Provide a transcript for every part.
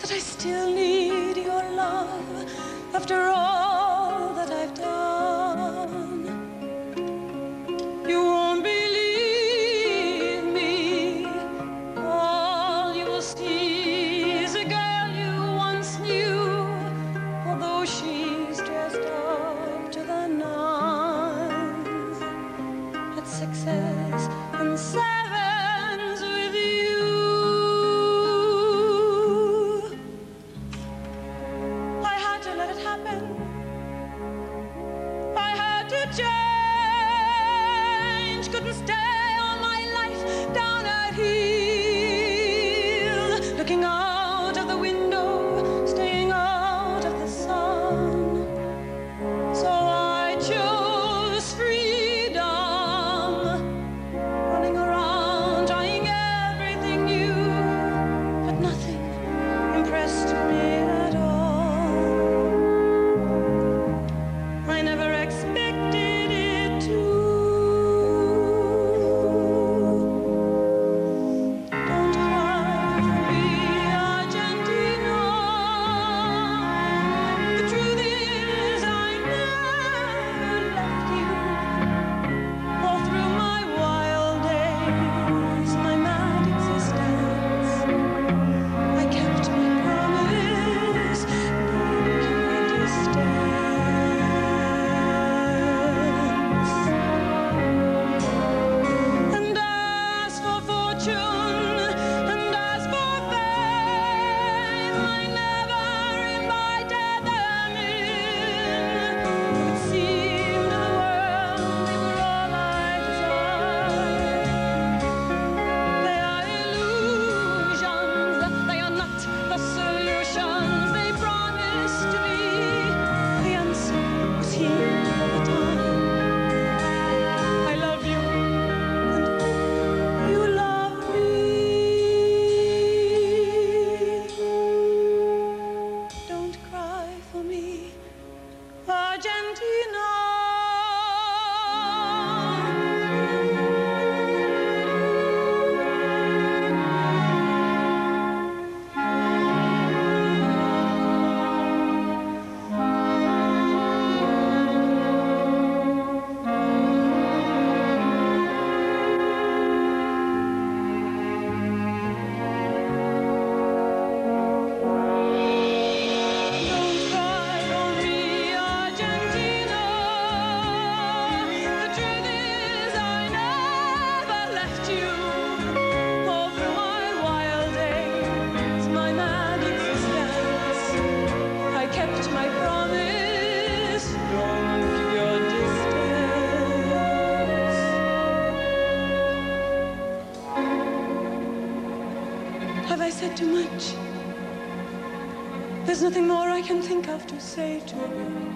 that I still need your love after all that I've done. You won't believe me. All you will see is a girl you once knew, although she's dressed up to the nines, had sixes and sevens with you. I had to let it happen. I had to change. Couldn't stay all my life down at heel, looking out of the window, staying out of the sun. So I chose freedom, running around, trying everything new, but nothing impressed me at all. I never expected it to. Don't cry for me, Argentina. The truth is I never left you. All through my wild days, my mad existence, I kept my promise, broke your distance. And as for fortune, and as for fame, I never invited them in. It seemed to the world they were all I desired. They are illusions, they are not the solutions they promised me. The answer was here all the time. I love you, and you love me. Don't cry for me, Argentina. Don't cry for me, Argentina. The truth is I never left you. All through my wild days, my mad existence, I kept my promise, broke your distance. Have I said too much? There's nothing more I can think of to say to you.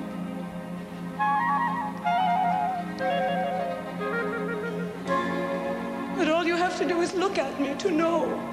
But all you have to do is look at me to know